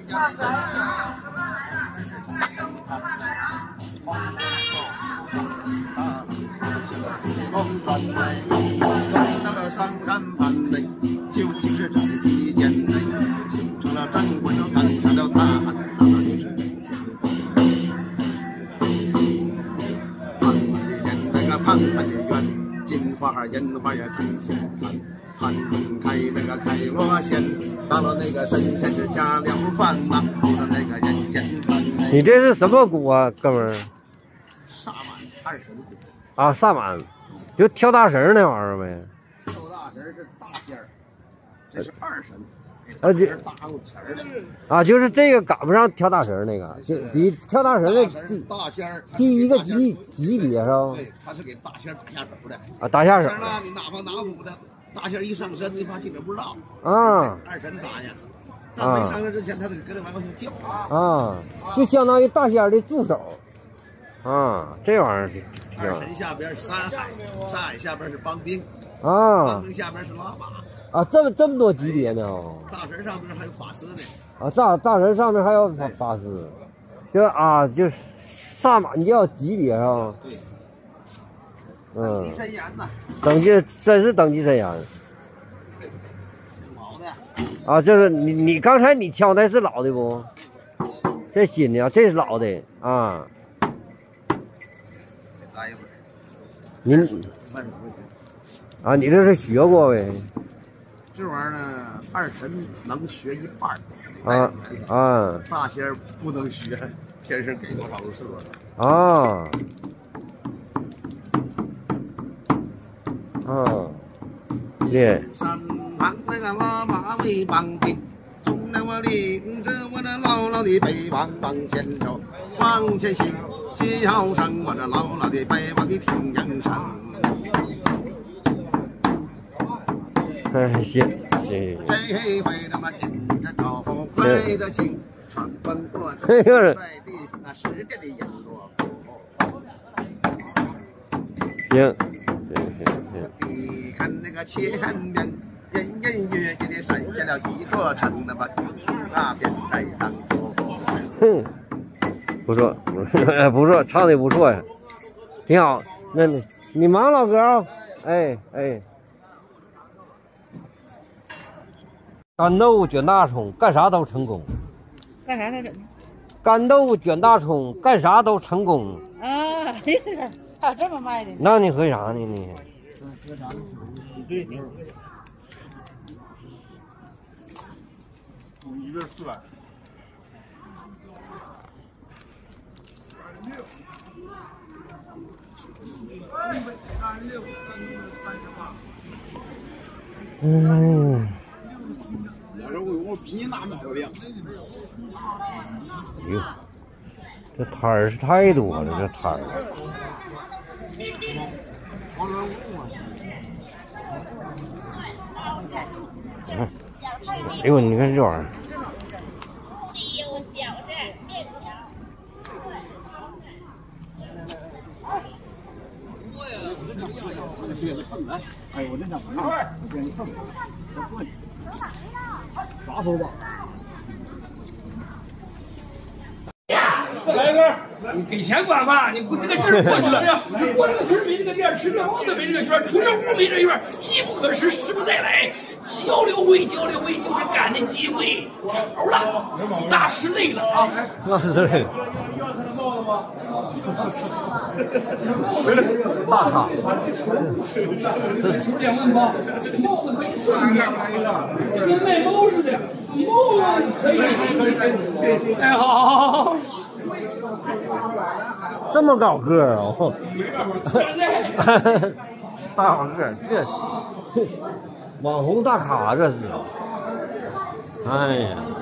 到了上山盘内，究竟是长期间内，形成了战魂又赶上了他，那就是那个盼盼的圆，金花银花呀成线盘，盘中开那个开罗线，到了那个神仙是下了饭呐，到了那个人间盘。 你这是什么鼓啊，哥们儿？ 萨满二神鼓啊，萨满，就跳大绳那玩意儿呗。 跳大神是大仙儿，这是二神。 就搭个词儿的啊，就是这个赶不上跳大绳那个，就比跳大绳的大仙儿低一个级别是吧？ 对，他是给大仙打下手的啊，打下手。 呢，你哪方哪府的，大仙一上身，你发记者不知道啊。 二神打呀，但没上身之前，他得跟着玩过去叫啊，就相当于大仙的助手啊，这玩意儿。 二神下边山海，山海下边是帮兵啊， 帮兵下边是拉马。 啊，这么多级别呢？ 大神上边还有法师呢。 啊，大神上面还有法师，就是萨满教级别上。 对。 等级森严呐。 等级真是等级森严。 老的。 啊，就是你刚才你敲的是老的不？这新的啊，这是老的啊。 待一会儿。 您。啊，你这是学过呗？ 这玩意儿呢，二神能学一半大仙儿不能学，天生给多少个是多少。 对。 山旁那个拉马为帮兵，从那我领着我那牢牢的背往前走，往前行，只要上我这牢牢的背往的平阳山。 行。 这回他妈紧着招呼，快着请，闯关过外地那世界的阎罗。 行。 你看那个前面隐隐约约的闪现了一座城，那么便在当中。 不错，不错，唱的不错呀，挺好。那你忙老哥啊，哎。干豆腐卷大葱，干啥都成功。 干啥来着？ 干豆腐卷大葱，干啥都成功。 啊，还有这么卖的？ 那你喝啥呢？你？ 喝啥？对，1 个400。 我比哪买不了。 哟，这摊儿是太多了，这摊儿。哎呦，你看这玩意儿。 哎，我这想不要，我给你看看，我过去。啥手法？ 再来一根，你给钱管饭，你这个劲儿过去了，过这个村没这个店，吃这包子没这个圈，出这屋没这院，机不可失，时不再来。交流会就是赶的机会。好了，大师累了啊！ 那是累。大卡， 这2万8，帽子可以送一个，跟卖猫似的，帽子可以。哎，好。 这么高个儿哦！大高个儿，这网红大咖这是。哎呀。